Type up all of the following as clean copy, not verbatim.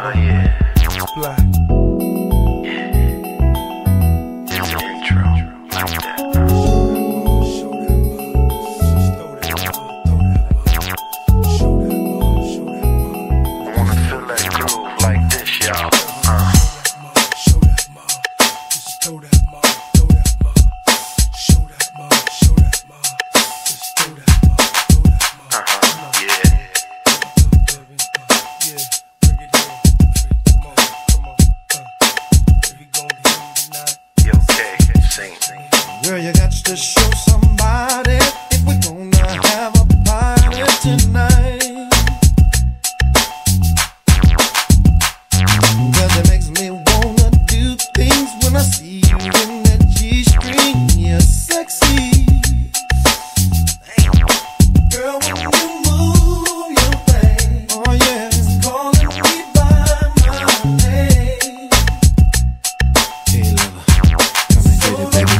yeah. Black. Yeah. Just the intro. Like that. I wanna feel that groove like this, y'all. Girl, you got to show somebody if we're gonna have a party tonight. Cause it makes me wanna do things when I see you in that G-string. You're sexy. Girl, when you move your thing, oh yeah, it's calling me by my name. Hey, lover, come and get it, baby.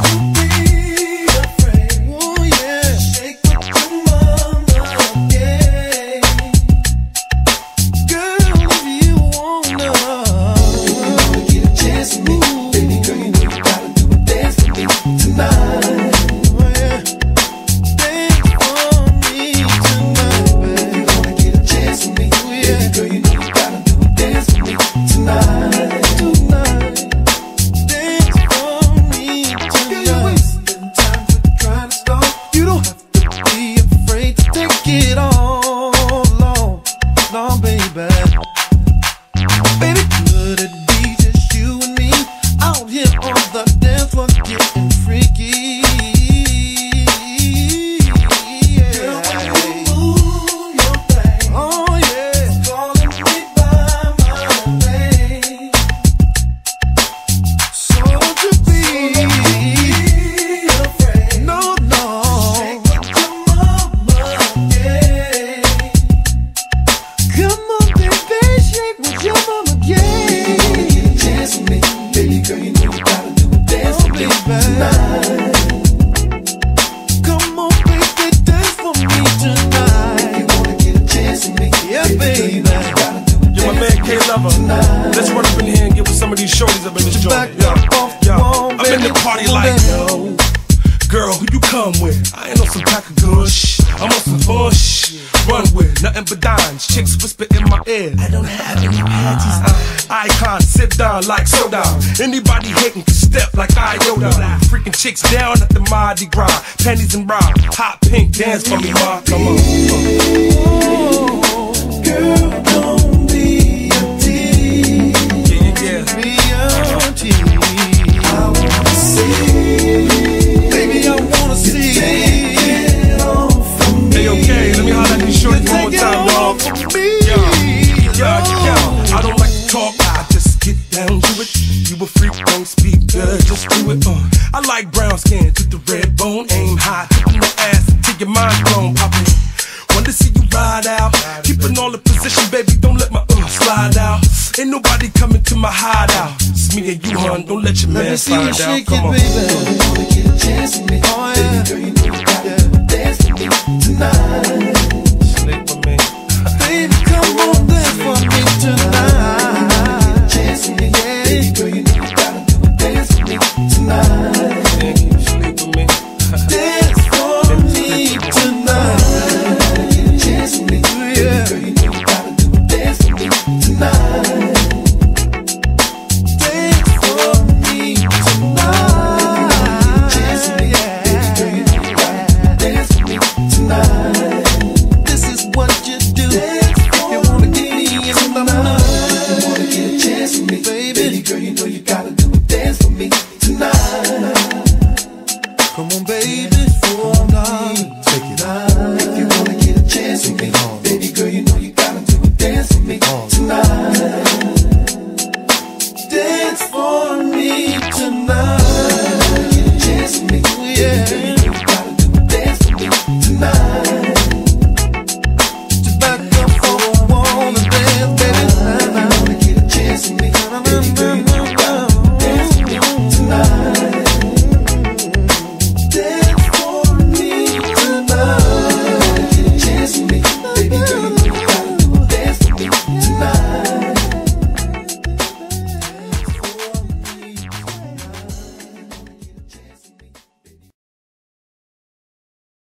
Let's run up in here and get with some of these shorties up in this joint. Yo, I'm in the party like, yo, girl, who you come with? I ain't on some pack of gush, I'm on some bush. Run with nothing but dimes, chicks whisper in my ear. I don't have any panties. Icon, sit down like soda. Anybody hating can step like iota. Freaking chicks down at the Mardi Gras, panties and bra, hot pink, dance for me, ma. Come on. Girl, don't be a tease. Yeah. Be a tease. I wanna see. Baby, I wanna see. Take it off from me. Hey, okay, let me holler at these shorties one more time, dog. Yo. I don't like to talk, I just get down to it. You a freak, don't speak good, just do it. I like brown skin to the red bone. Aim high, in the ass till your mind blown, poppin'. Want to see you ride out, keeping all the position, baby, don't let my slide out. Ain't nobody coming to my hideout. It's me and you, hon, don't let your man find out. Come on. Baby. Wanna get a chance with me? Oh yeah. Baby girl, you know you gotta dance with me tonight.